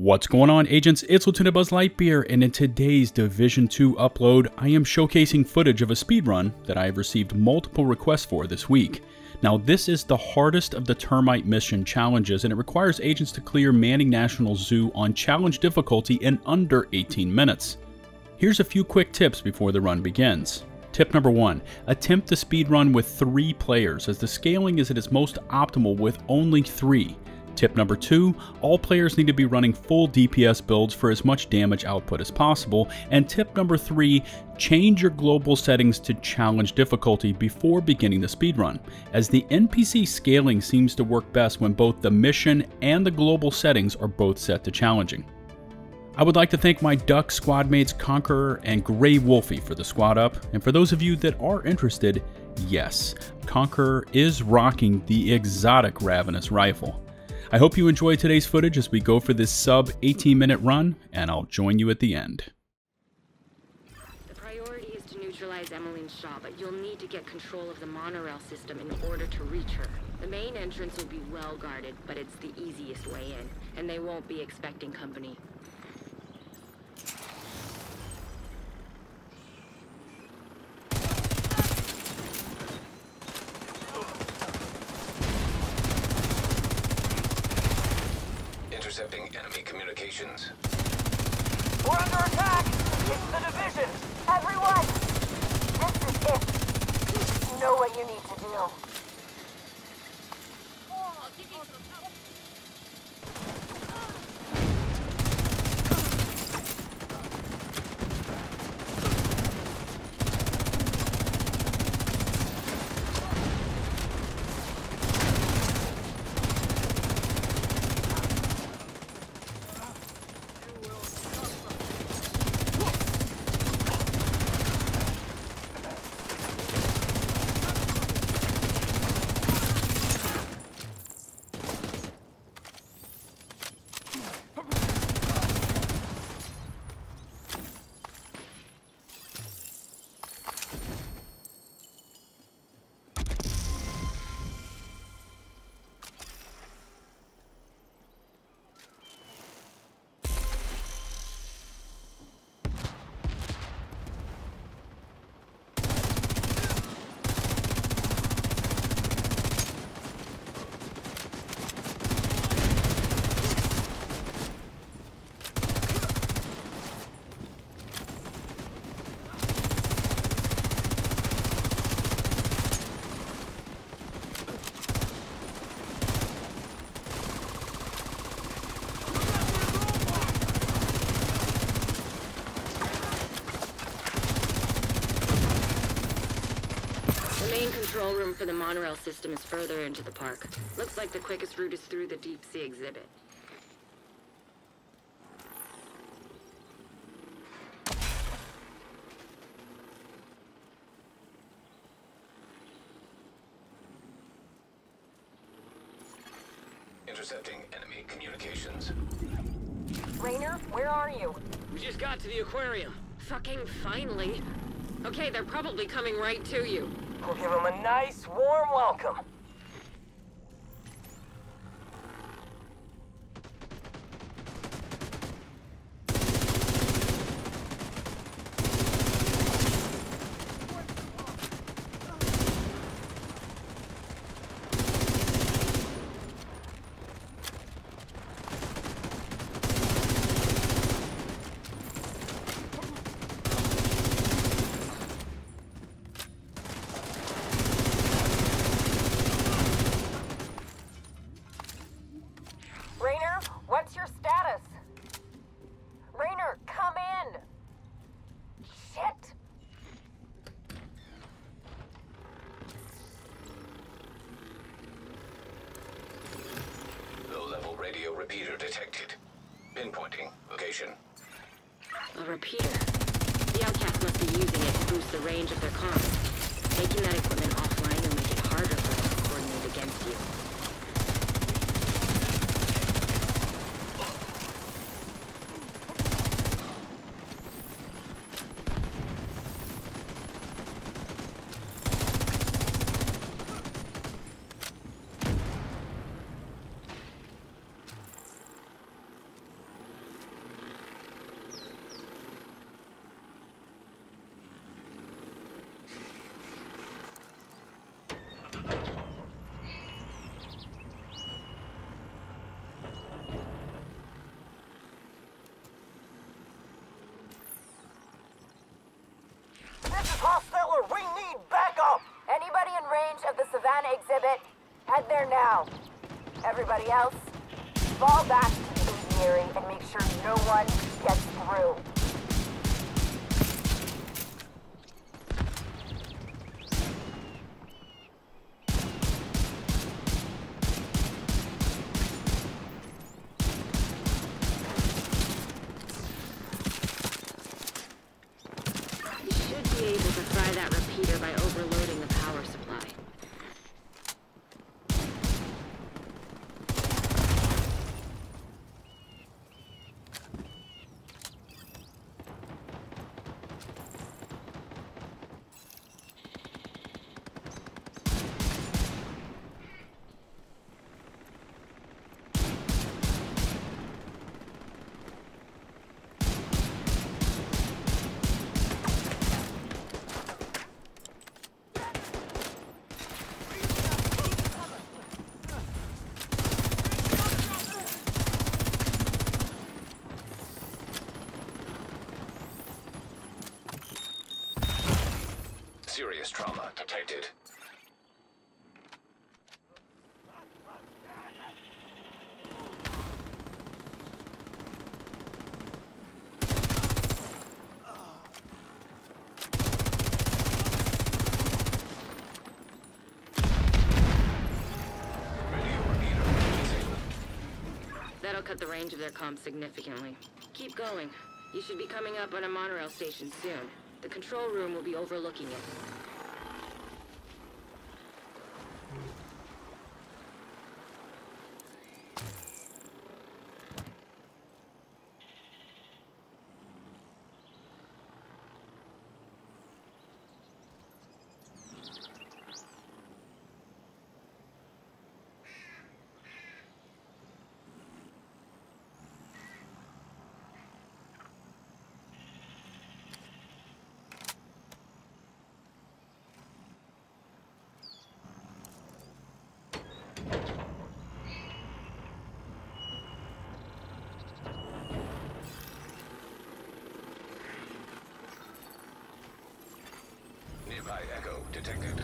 What's going on, agents? It's Lieutenant Buzz Lightyear, and in today's Division 2 upload, I am showcasing footage of a speedrun that I have received multiple requests for this week. Now, this is the hardest of the Termite mission challenges, and it requires agents to clear Manning National Zoo on challenge difficulty in under 18 minutes. Here's a few quick tips before the run begins. Tip number 1, attempt the speedrun with 3 players, as the scaling is at its most optimal with only 3. Tip number 2, all players need to be running full DPS builds for as much damage output as possible. And tip number 3, change your global settings to challenge difficulty before beginning the speedrun, as the NPC scaling seems to work best when both the mission and the global settings are both set to challenging. I would like to thank my Duck squad mates Conqueror and Grey Wolfie for the squad up, and for those of you that are interested, yes, Conqueror is rocking the exotic Ravenous rifle. I hope you enjoy today's footage as we go for this sub 18-minute run, and I'll join you at the end. The priority is to neutralize Emmeline Shaw, but you'll need to get control of the monorail system in order to reach her. The main entrance will be well guarded, but it's the easiest way in, and they won't be expecting company. Intercepting enemy communications. We're under attack! It's the division! Everyone! This is it! You know what you need to do. The main control room for the monorail system is further into the park. Looks like the quickest route is through the deep sea exhibit. Intercepting enemy communications. Rainer, where are you? We just got to the aquarium. Fucking finally. Okay, they're probably coming right to you. We'll give them a nice, warm welcome. Rainer, what's your status? Rainer, come in! Shit! Low-level radio repeater detected. Pinpointing location. A repeater. The outcasts must be using it to boost the range of their comms. Taking that equipment offline will make it harder for them to coordinate against you. is hostile, we need backup! Anybody in range of the Savannah exhibit, head there now. Everybody else, fall back to the aviary and make sure no one gets through. You should be able to fry that repeater by overloading the power supply. Serious trauma detected. That'll cut the range of their comms significantly. Keep going. You should be coming up on a monorail station soon. The control room will be overlooking it. Nearby echo detected.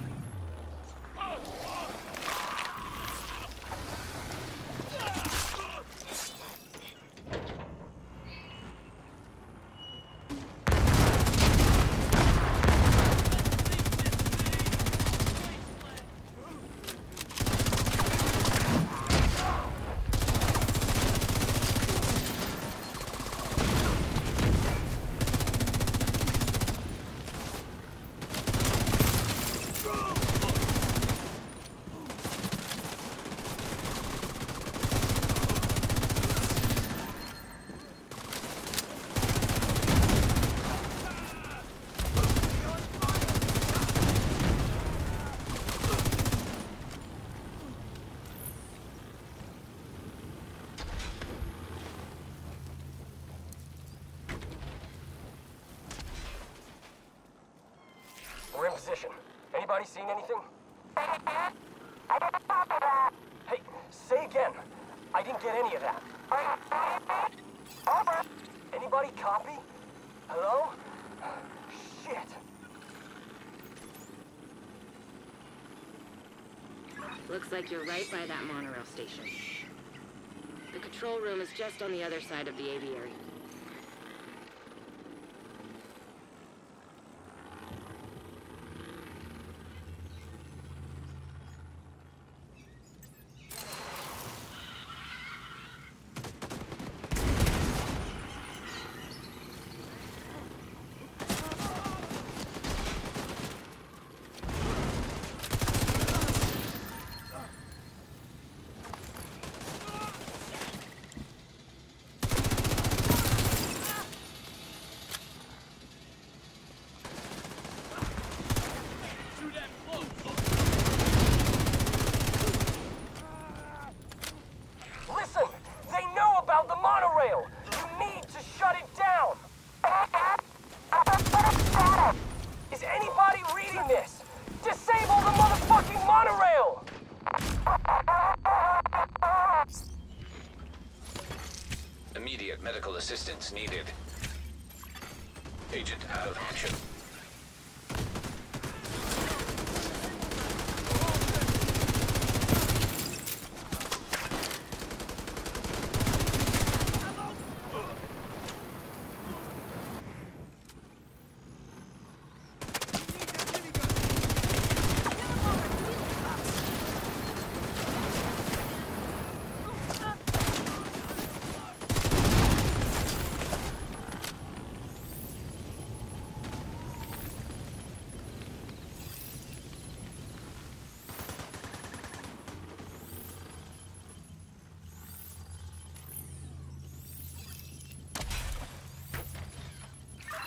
We're in position. Anybody seen anything? Hey, say again. I didn't get any of that. Anybody copy? Hello? Shit. Looks like you're right by that monorail station. The control room is just on the other side of the aviary. Listen! They know about the monorail! You need to shut it down! Is anybody reading this? Disable the motherfucking monorail! Immediate medical assistance needed. Agent out of action.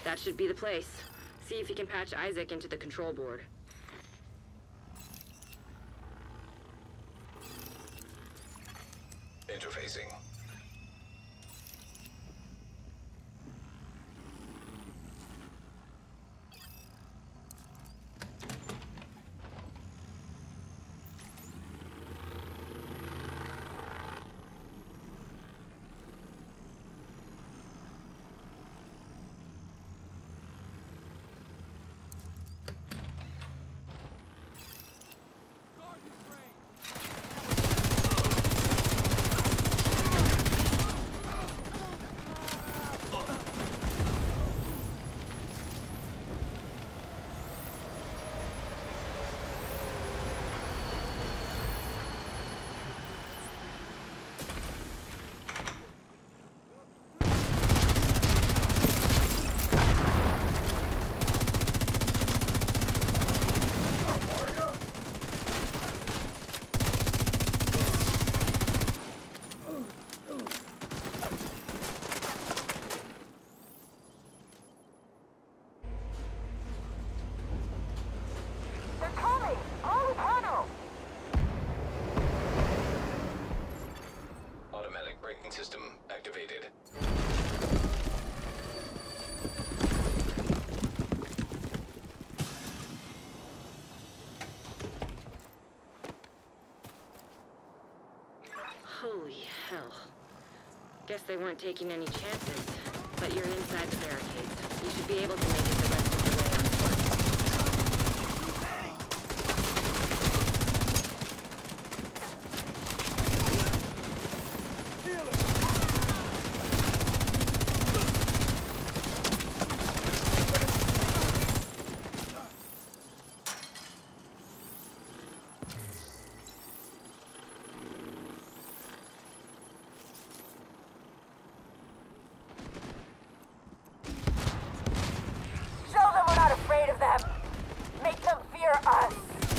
That should be the place. See if you can patch Isaac into the control board. Interfacing. They're coming! On the panel! Automatic braking system activated. Holy hell. Guess they weren't taking any chances. But you're inside the barricades. You should be able to make it the rest of the way on foot. Show them we're not afraid of them! Make them fear us!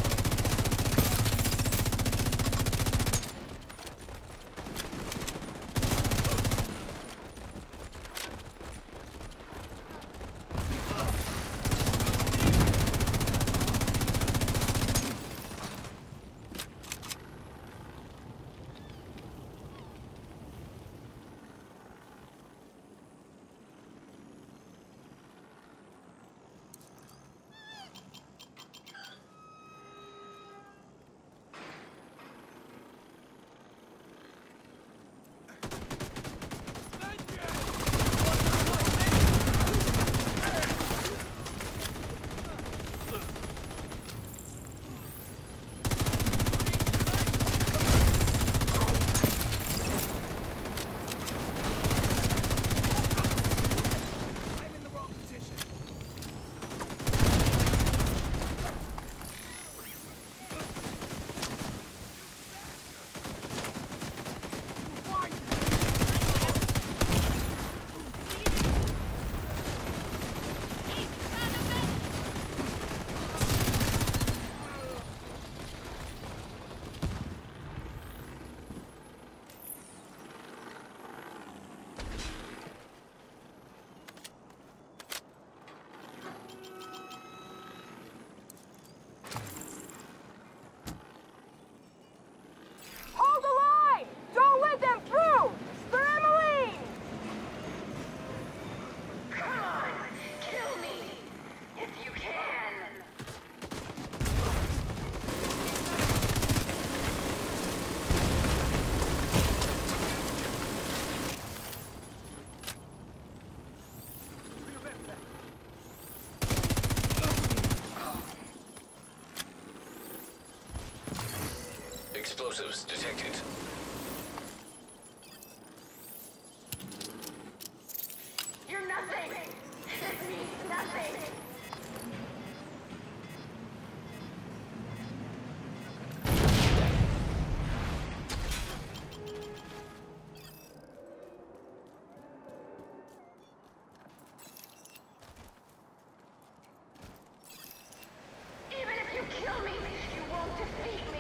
Hold the line! Don't let them through! For Emmeline! Come on! Kill me! If you can! Explosives detected. You're nothing! This means nothing! Even if you kill me, you won't defeat me!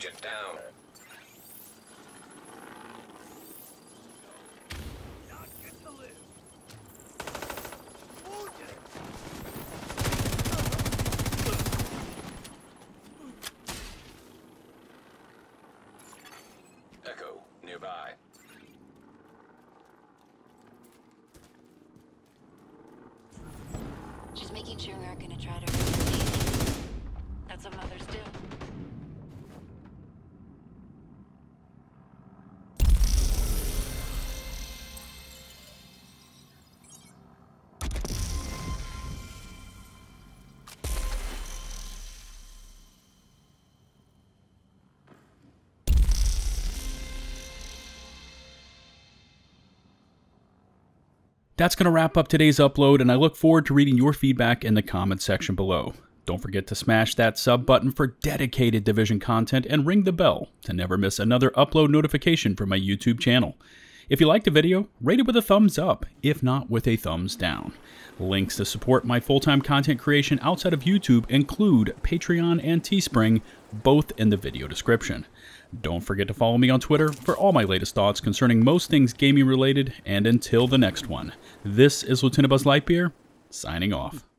Agent down. Echo nearby. Just making sure we aren't gonna try to raise her baby. That's what mothers do. That's going to wrap up today's upload, and I look forward to reading your feedback in the comment section below. Don't forget to smash that sub button for dedicated Division content and ring the bell to never miss another upload notification from my YouTube channel. If you liked the video, rate it with a thumbs up, if not with a thumbs down. Links to support my full-time content creation outside of YouTube include Patreon and Teespring, both in the video description. Don't forget to follow me on Twitter for all my latest thoughts concerning most things gaming related, and until the next one, this is Lieutenant Buzz Lightyear, signing off.